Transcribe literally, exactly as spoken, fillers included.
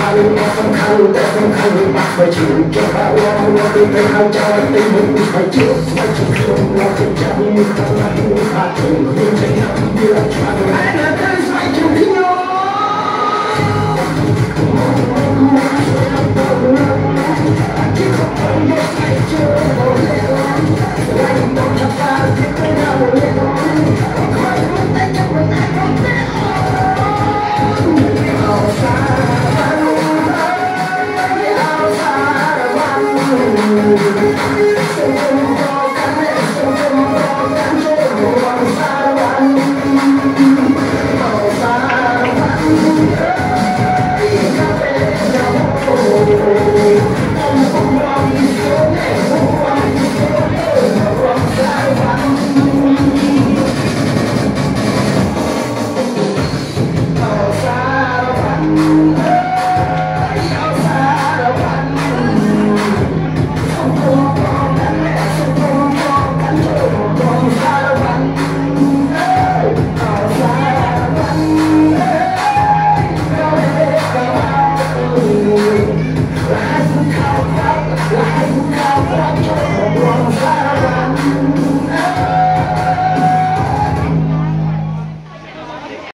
khăn nó không khăn để không khăn bạc phải chịu cho bao lo lo đi phải khăn cho tình mình phải chịu phải chịu không lo tình trạng như không là như phạt tình như thế nào như là chuyện ai là cái phải chịu đi nhau chỉ không phải một ngày chưa một lẽ lại một chập ta thì cái nào lẽ khỏi muốn tay chân mình ai không biết áo xa áo xa sông sông có cánh sông sông có cánh trên một áo xa áo xa cà phê nhau